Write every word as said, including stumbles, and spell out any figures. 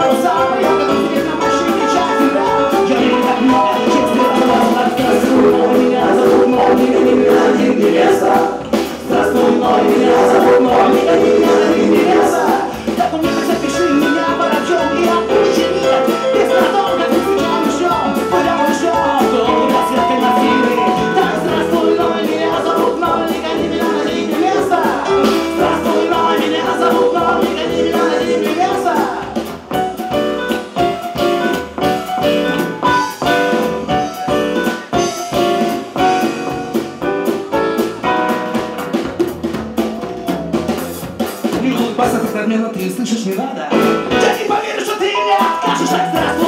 самый, я готов тебе на большие кричать тебя. Я не так много, честно рассказывать. Здравствуй, но меня зовут, но меня не меня один невеста. Здравствуй, но меня зовут, но меня не меня один невеста. Так у меня запиши меня воробьем и отпущи мир. Без надолго ты встречал еще, куда еще, долго светкой на фильме. Так, здравствуй, но меня зовут, но меня не меня один невеста. Здравствуй, но меня зовут, но меня не меня один невеста. Басов и подмена ты слышишь не надо. Я не поверю, что ты мне откажешь. Здравствуй.